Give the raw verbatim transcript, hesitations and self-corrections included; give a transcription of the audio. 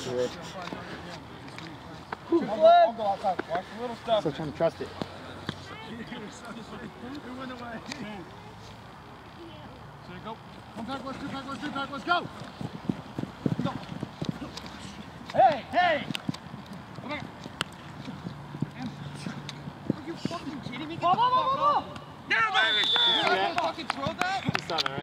Weird. I'll go, I'll go outside. Watch the little stuff. Still trying to trust it. It went away. So go. One pack, one, two pack, one, three pack, let's go. Go. Hey, hey! Come here. Are you fucking kidding me? Get the fuck up! No, baby! You fucking throw that? It's not alright.